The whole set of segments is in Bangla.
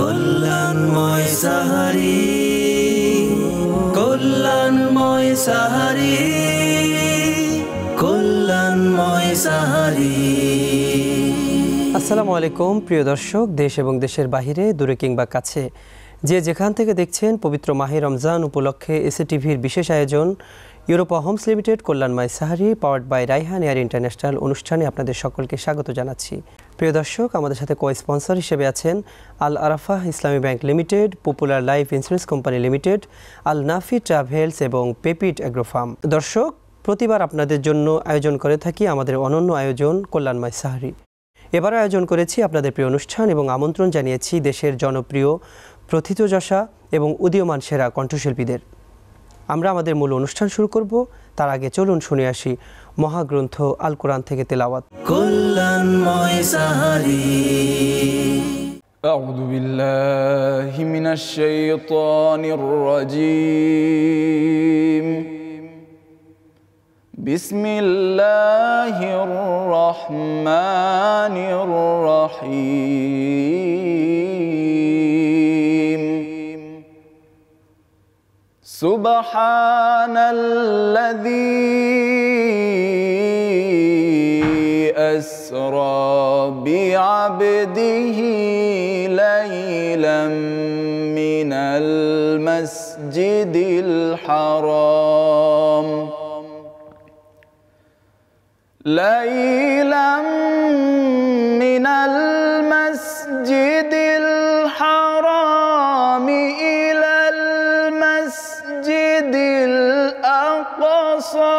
কল্যাণময় সাহারি, কল্যাণময় সাহারি, কল্যাণময় সাহারি। আসসালামু আলাইকুম প্রিয় দর্শক, দেশ এবং দেশের বাহিরে, দূরে কিংবা কাছে, যে যেখান থেকে দেখছেন, পবিত্র মাহে রমজান উপলক্ষে এসএটিভির বিশেষ আয়োজন ইউরোপা হোমস লিমিটেড কল্যাণময় সাহারি powered by Raihan Air International অনুষ্ঠানে আপনাদের সকলকে স্বাগত জানাচ্ছি। প্রিয় দর্শক, আমাদের সাথে স্পন্সর হিসেবে আছেন Al Arafah Islami Bank Limited, Popular Life Insurance Company Limited, Al Nafi Travels এবং পেপিট অ্যাগ্রোফার্ম। দর্শক, প্রতিবার আপনাদের জন্য আয়োজন করে থাকি আমাদের অনন্য আয়োজন কল্যাণময় সাহারি। এবার আয়োজন করেছি আপনাদের প্রিয় অনুষ্ঠান এবং আমন্ত্রণ জানিয়েছি দেশের জনপ্রিয় প্রথিতযশা এবং উদীয়মান সেরা কণ্ঠশিল্পীদের। আমরা আমাদের মূল অনুষ্ঠান শুরু করব, তার আগে চলুন শুনে আসি মহাগ্রন্থ আল কোরআন থেকে তেলাওয়াত। কল্যাণময় সাহারি। আউযু বিল্লাহি মিনাশ শাইতানির রাজীম। বিসমিল্লাহির রহমানির রহিম। সুবহানাল্লাযী আসরা বিআবদিহি লাইলাম মিনাল মাসজিদিল হারাম লাইলাম মিনাল মাসজিদিল হারাম ইলাল মাসজিদিল আকসা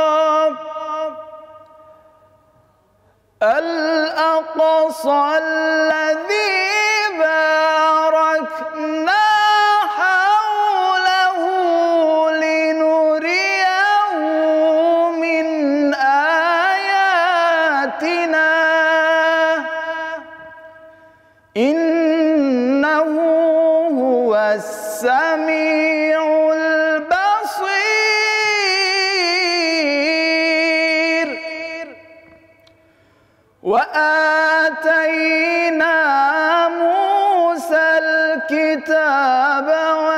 الأقصى الذي باركنا حوله لنريه من آياتنا إنه هو السميع البصير. وآتينا موسى الكتاب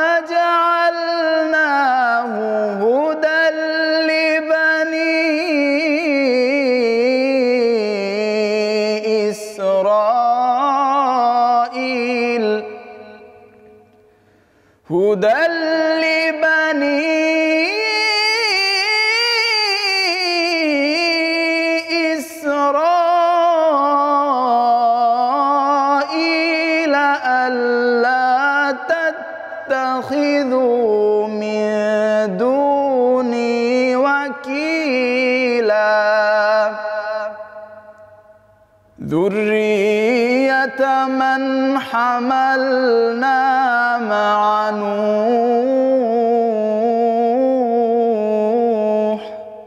وجعلناه هدى لبني إسرائيل هدى لبني إسرائيل ألا تتخذوا من دوني وكيلا ذرية من حملنا مع نوح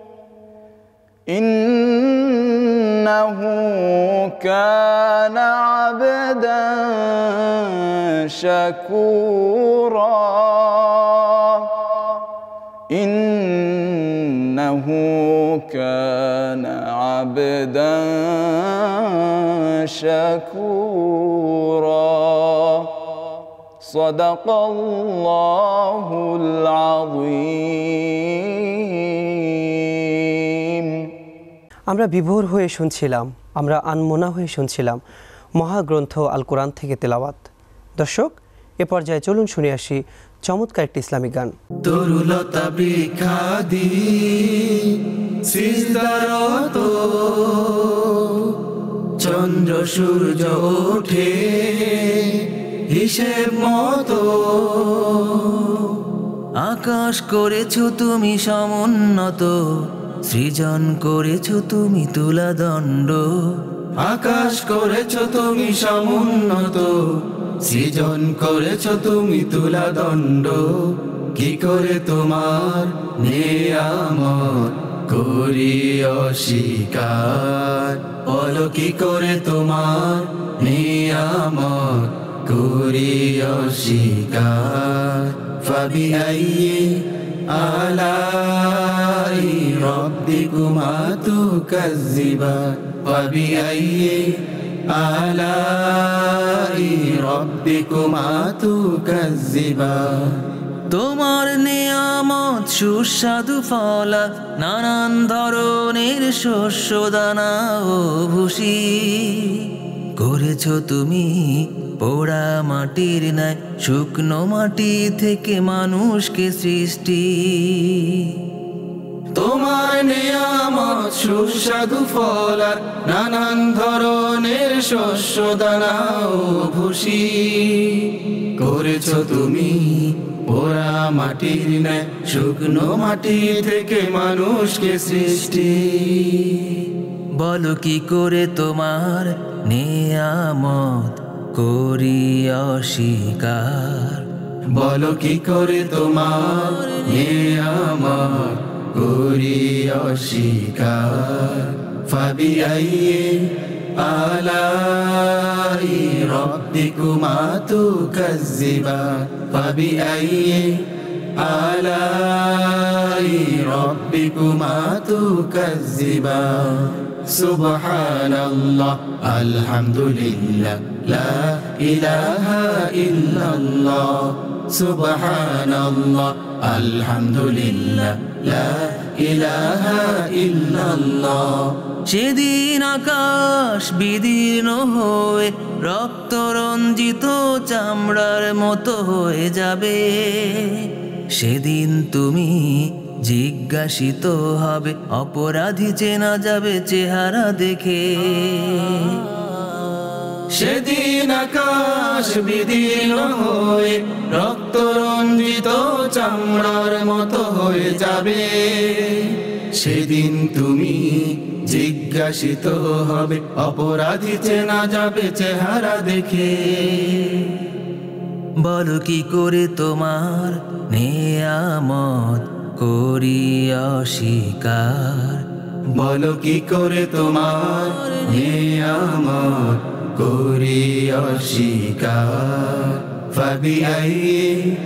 إنه كان عبدا شكورا إنه كان عبدا شكورا صدق الله العظيم. আমরা বিভোর হয়ে শুনছিলাম, আমরা আনমনা হয়ে শুনছিলাম মহাগ্রন্থ আল কোরআন থেকে তেলাওয়াত। দর্শক, এ পর্যায়ে চলুন শুনে আসি চমৎকার একটি ইসলামিক গান। তরুলতা বৃক্ষাদি সিজদারত, চন্দ্র সূর্য ওঠে হিসেব মতো, আকাশ করেছো তুমি সমুন্নত, সৃজন করেছো তুমি তুলাদণ্ড। আকাশ করেছো তুমি সমুন্নত, সৃজন করেছো তুমি তুলাদণ্ড। কি করে তোমার নিয়ামত করি অস্বীকার, বলো কি করে তোমার নিয়ামত করি অস্বীকার। ফাবিআইয়ি আলাই রব্বিকুমা তুকাজ্জিবান, ফাবিআইয়ি আলাই রব্বিকুমা তুকাজ্জিবান তোমার নিয়ামত সুস্বাদু ফলা নানান ধরনের শস্য দানা ও ভুসি করেছো তুমি পোড়া মাটির ন্যায় শুকনো মাটি থেকে মানুষকে সৃষ্টি তোমার নিয়ামত সুস্বাদু ফলা নানান ধরনের শস্য দানা ও ভুসি করেছো তুমি পোড়া মাটির ন্যায় শুকনো মাটি থেকে মানুষকে সৃষ্টি বলো কি করে তোমার নিয়ামত করি অস্বীকার বলো কি করে তোমার নিয়ামত করি অস্বীকার ফাবিআইয়ি আলাই রব্বিকুমা তুকাজ্জিবান ফাবিআইয়ি আলাই রব্বিকুমা তুকাজ্জিবান সুবহানাল্লাহ আলহামদুলিল্লাহ লা ইলাহা ইল্লাল্লাহ সুবহানাল্লাহ আলহামদুলিল্লাহ লা ইলাহা ইল্লাল্লাহ সেদিন আকাশ বিদীর্ণ হয়ে রক্ত রঞ্জিত চামড়ার মতো হয়ে যাবে সেদিন তুমি জিজ্ঞাসিত হবে অপরাধী চেনা যাবে চেহারা দেখে সেদিন আকাশ বিদীর্ণ হয়ে রক্ত রঞ্জিত চামড়ার মতো হয়ে যাবে সেদিন তুমি জিজ্ঞাসিত হবে অপরাধী চেনা যাবে চেহারা দেখে বলো কি করে তোমার নিয়ামত করি অস্বীকার বলো কি করে তোমার নিয়ামত করি অস্বীকার ফাবিআইয়ি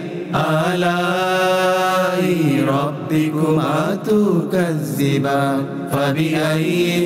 আলাই রব্বিকুমা তুকাজ্জিবান ফাবিআইয়ি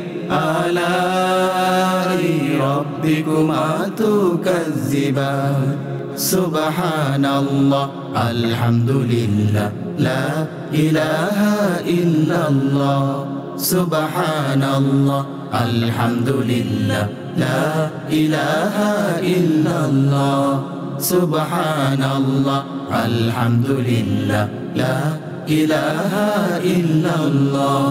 আলাই রব্বিকুমা তুকাজ্জিবান সুবহানাল্লাহ আলহামদুলিল্লাহ লা ইলাহা ইল্লাল্লাহ সুবহানাল্লাহ আলহামদুলিল্লাহ লা ইলাহা ইল্লাল্লাহ সুবহানাল্লাহ আলহামদুলিল্লাহ লা ইলাহা ইল্লাল্লাহ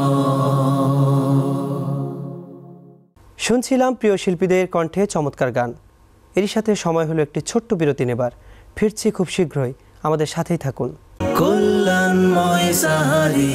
শুনছিলাম প্রিয় শিল্পীদের কণ্ঠে চমৎকার গান। এরই সাথে সময় হলো একটি ছোট্ট বিরতি নেবার। ফিরছি খুব শীঘ্রই, আমাদের সাথেই থাকুন। কল্যাণময় সাহারি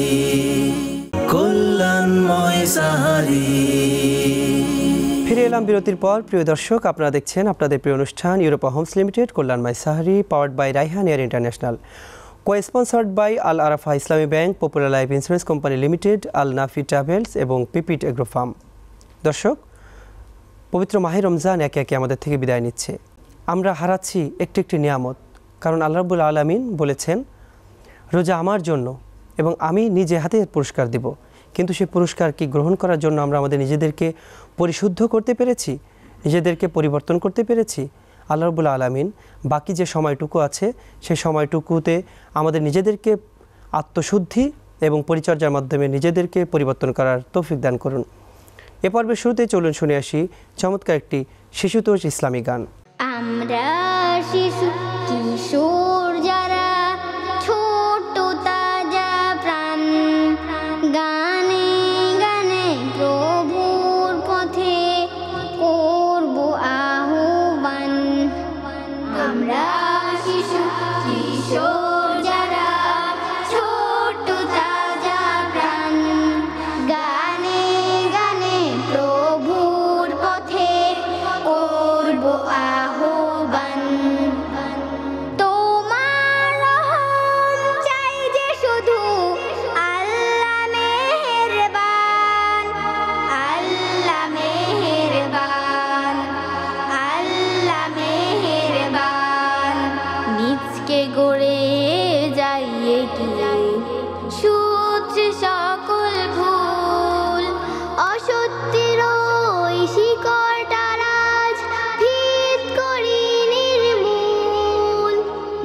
কল্যাণময় সাহারি ফিরে এলাম বিরতির পর। প্রিয় দর্শক, আপনারা দেখছেন আপনাদের প্রিয় অনুষ্ঠান ইউরোপা হোমস লিমিটেড কল্যাণময় সাহারি, powered by Raihan Air International, co-sponsored by Al Arafah Islami Bank, Popular Life Insurance Company Limited, Al Nafi Travels এবং পিপিট এগ্রো ফার্ম। দর্শক, পবিত্র মাহে রমজান একে একে আমাদের থেকে বিদায় নিচ্ছে। আমরা হারাচ্ছি একটি একটি নিয়ামত, কারণ আল্লাহ রাব্বুল আলামিন বলেছেন রোজা আমার জন্য এবং আমি নিজে হাতে পুরস্কার দিব। কিন্তু সেই পুরস্কার কি গ্রহণ করার জন্য আমরা আমাদের নিজেদেরকে পরিশুদ্ধ করতে পেরেছি, নিজেদেরকে পরিবর্তন করতে পেরেছি? আল্লাহ রাব্বুল আলামিন বাকি যে সময়টুকু আছে সেই সময়টুকুতে আমাদের নিজেদেরকে আত্মশুদ্ধি এবং পরিচর্যার মাধ্যমে নিজেদেরকে পরিবর্তন করার তৌফিক দান করুন। এ পর্বের শুরুতেই চলুন শুনে আসি চমৎকার একটি শিশুতোষ ইসলামী গান। আমরা শিশু কিশোর যারা ছোট তাজা প্রাণ, গানে গানে প্রভুর পথে করব আহ্বান। আমরা শিশু কিশোর যারা ছোট তাজা প্রাণ, গানে গানে প্রভুর পথে করব আহ্বান। তোমার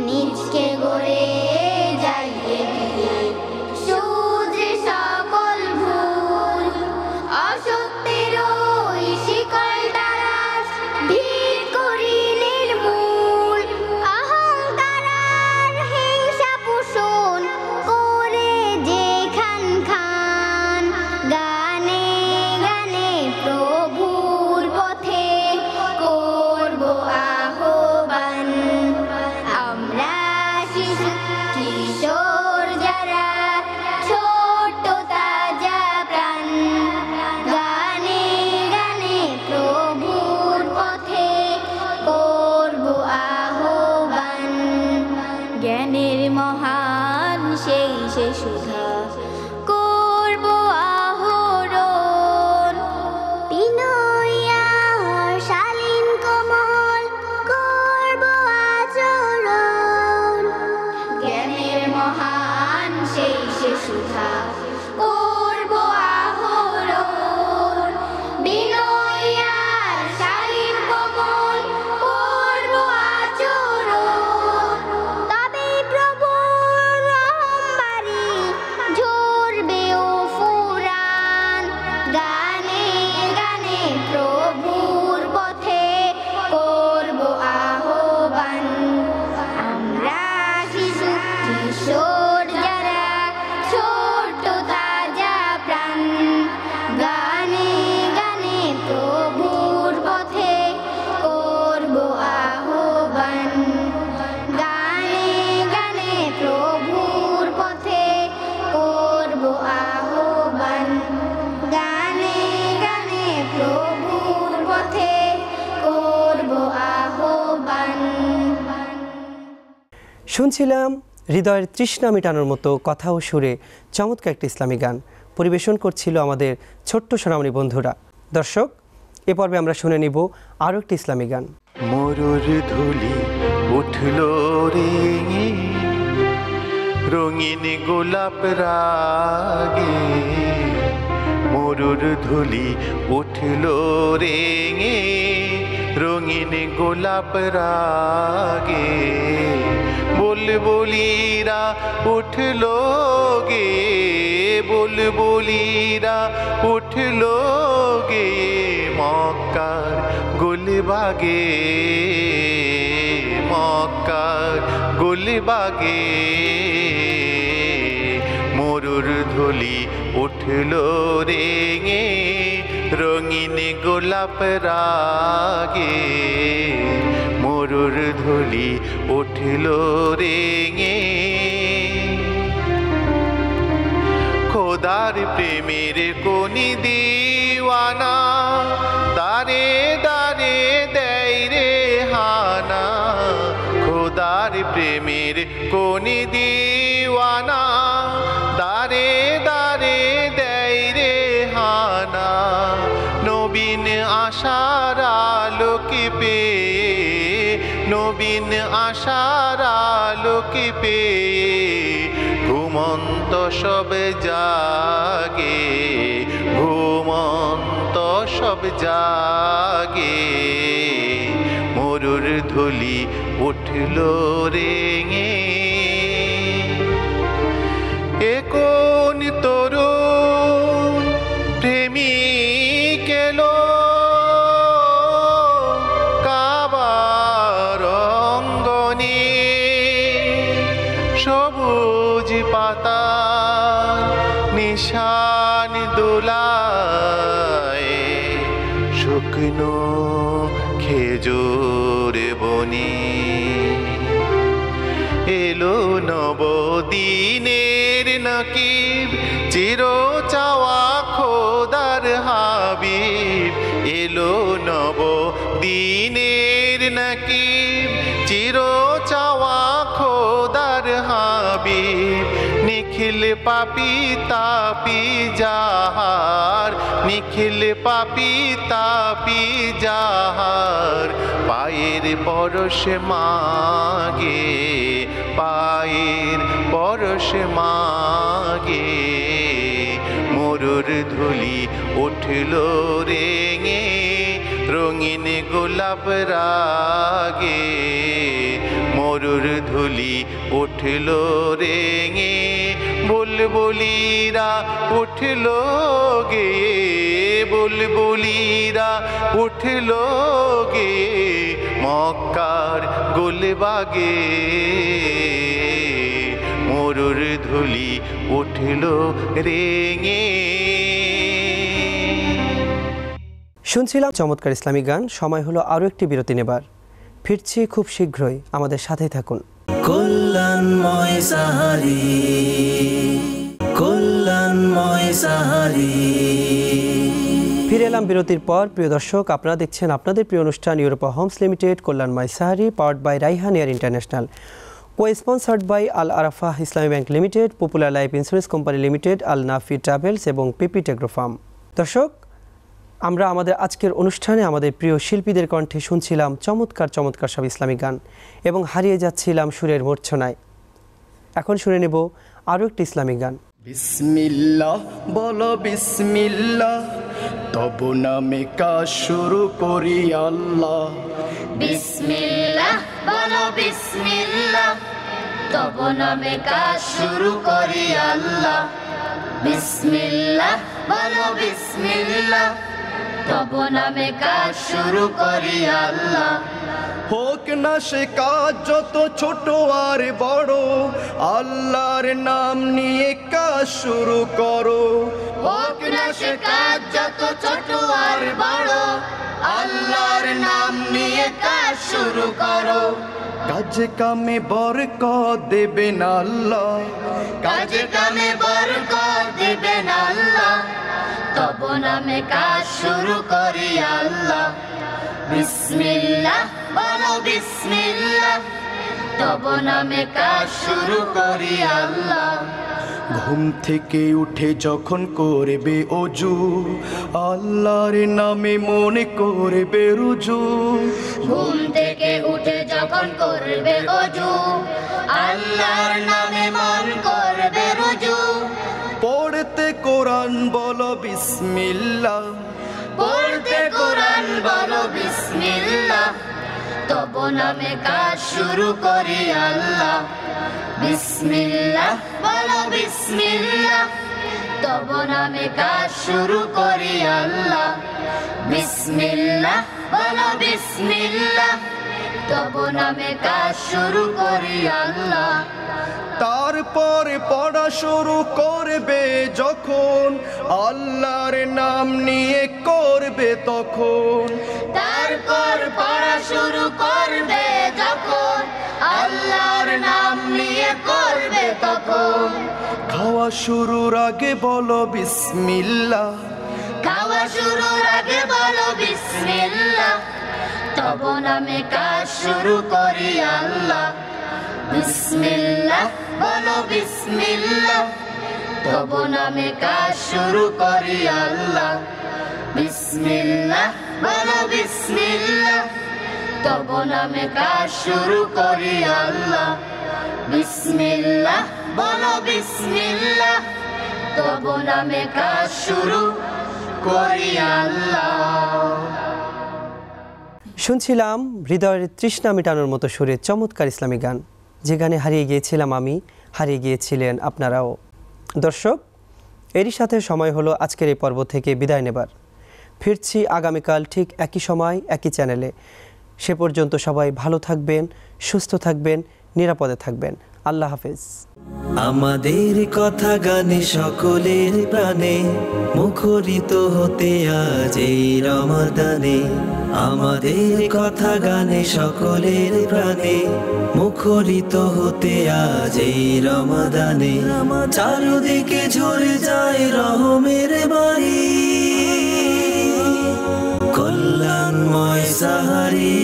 নিজকে গড়ে যাই এগিয়ে শুধরে সকল ভুল অসত্যের ওই শিকলটা আজ ভিড় করি নির্মূল অহংকার আর হিংসা পোষণ করে যে খান খান গানে গানে প্রভুর পথে করব আহ্বান আমরা শিশু কিশোর যারা ছোট তাজা প্রাণ গানে গানে প্রভুর পথে করব আহ্বান জ্ঞানের মহান সেই সে সুধা করব আহরণ বিনয়া শালীন কোমল করব আচরণ জ্ঞানের মহান সেই সে সুধা করব আহরণ বিনয়া শালীন কোমল করব আচরণ তবে প্রভুর রহমবাড়ি ঝরবে ও ফুরান গানে গানে প্রভুর পথে করব আহ্বান আমরা শিশু কিশোর যারা ছোট তাজা প্রাণ গানে গানে প্রভুর পথে করব আহ্বান গানে গানে প্রভুর পথে করব আহ্বান গানে গানে প্রভুর পথে করব আহ্বান শুনছিলাম হৃদয়ের তৃষ্ণা মেটানোর মতো কথা ও সুরে চমৎকার একটি ইসলামী গান পরিবেশন করছিল আমাদের ছোট্ট সোনামণি বন্ধুরা। দর্শক, এ পর্বে আমরা শুনে নিব আরও একটি ইসলামী গান। মরুর ধুলি উঠল রে রঙিন গোলাপ রাগে মরুর ধুলি উঠল রে রঙিন গোলাপ রাগে বুলবুলিরা উঠল গে বুলবুলিরা উঠল গে মক্কার গুলবাগে মক্কার গুলবাগে মরুর ধুলি উঠল রে রঙিন গোলাপ রাগে মরুর ধুলি উঠল রে খোদার প্রেমের কোনি দিওয়ানা দারে দারে দেয় রে হানা খোদার প্রেমের কোনি দিওয়ানা দারে দারে দেয় রে হানা নবীন আশার আলোকে পেয়ে নবীন আশার আলোকে পেয়ে ঘুমন্ত সব জাগে ঘুমন্ত সব জাগে মরুর ধুলি উঠল রে এ কোন তরুণ প্রেমিক এলো কাবার অঙ্গনে সবুজ পাতা নিশান দোলায় শুকনো খেজুর বনে এলো নবদিনের নকিব চির চাওয়া খোদার হাবিব এলো নবদিনের নকিব চির চাওয়া খোদার হাবিব নিখিল পাপি তাপি যাহার নিখিল পাপি তাপি যাহার পায়ের পরশ মাগে পায়ের পরশ মাগে মরুর ধুলি উঠল রে রঙিন গোলাপ রাগে মোর মরুর ধুলি উঠল রেঙে বুলবুলিরা উঠল গেয়ে বুলবুলিরা উঠল গেয়ে মক্কার গুলবাগে মরুর ধুলি উঠল রেঙে। শুনছিলাম চমৎকার ইসলামী গান। সময় হলো আরও একটি বিরতি নেবার। ফিরছি খুব শীঘ্রই, আমাদের সাথেই থাকুন। কল্যাণময় সাহারি, কল্যাণময় সাহারি। ফিরে এলাম বিরতির পর। প্রিয় দর্শক, আপনারা দেখছেন আপনাদের প্রিয় অনুষ্ঠান ইউরোপা হোমস লিমিটেড কল্যাণময় সাহারি, powered by Raihan Air International, co-sponsored by Al Arafah Islamic Bank Limited, Popular Life Insurance Company Limited, Al Nafi Travels এবং পিপি টেগ্রো ফার্ম। দর্শক, আমরা আমাদের আজকের অনুষ্ঠানে আমাদের প্রিয় শিল্পীদের কণ্ঠে শুনছিলাম চমৎকার চমৎকার সব ইসলামিক গান এবং হারিয়ে যাচ্ছিলাম সুরের মূর্ছনায়। এখন শুনে নেব আরও একটি ইসলামিক গান। বিসমিল্লাহ বলো বিসমিল্লাহ, তব নামে কাজ শুরু করি আল্লাহ। বিসমিল্লাহ বলো বিসমিল্লাহ, তব নামে কাজ শুরু করি আল্লাহ। বিসমিল্লাহ বলো বিসমিল্লাহ, তব নামে কাজ শুরু করি আল্লাহ। হোক না সে কাজ যত ছোট আর বড়, আল্লাহর নাম নিয়ে কাজ শুরু করো। হোক না সে কাজ যত ছোট আর বড়, আল্লাহর নাম নিয়ে কাজ শুরু করো। কাজে কামে বরকত দেবেন আল্লাহ, কাজে কামে বরকত দেবেন আল্লাহ, তব নামে কাজ শুরু করি আল্লাহ। বিসমিল্লাহ বলো বিসমিল্লাহ, তব নামে কাজ শুরু করি আল্লাহ। ঘুম থেকে উঠে যখন করবে অজু, আল্লাহর নামে মনে করবে রুজু। ঘুম থেকে উঠে যখন করবে অজু, আল্লাহর নামে মন করবে রুজু। পড়তে কোরআন বলো বিসমিল্লাহ, পড়তে কোরআন বলো বিসমিল্লাহ, তব নামে কাজ শুরু করি আল্লাহ। বিসমিল্লাহ বলো বিসমিল্লাহ, তব নামে কাজ শুরু করি আল্লাহ। বিসমিল্লাহ বলো বিসমিল্লাহ, তব নামে কাজ শুরু করি আল্লাহ। তারপরে পড়া শুরু করবে যখন, আল্লাহর নাম নিয়ে করবে তখন। তারপর পড়া শুরু করবে যখন, আল্লাহর নাম নিয়ে করবে তখন। খাওয়া শুরুর আগে বলো বিসমিল্লাহ, খাওয়া শুরুর আগে বলো বিসমিল্লাহ, তব নামে কাজ শুরু করি আল্লাহ। বিসমিল্লাহ বলো বিসমিল্লাহ, তব নামে কাজ শুরু করি আল্লাহ। বিসমিল্লাহ বলো বিসমিল্লাহ, তব নামে কাজ শুরু করি আল্লাহ। বিসমিল্লাহ বলো বিসমিল্লাহ, তব নামে কাজ শুরু করি আল্লাহ। শুনছিলাম হৃদয়ের তৃষ্ণা মেটানোর মতো সুরে চমৎকার ইসলামী গান, যে গানে হারিয়ে গিয়েছিলাম আমি, হারিয়ে গিয়েছিলেন আপনারাও। দর্শক, এরই সাথে সময় হলো আজকের এই পর্ব থেকে বিদায় নেবার। ফিরছি আগামীকাল ঠিক একই সময় একই চ্যানেলে। সে পর্যন্ত সবাই ভালো থাকবেন, সুস্থ থাকবেন, নিরাপদে থাকবেন। আল্লাহ হাফেজ। আমাদের কথা গানে সকলের প্রাণে মুখরিত হতে আজ এই রমাদানে। আমাদের কথা গানে সকলের প্রাণে মুখরিত হতে আজ এই রমাদানে। চারদিকে ঝরে যায় রহমের বাড়ি, কল্যাণময় সাহারি।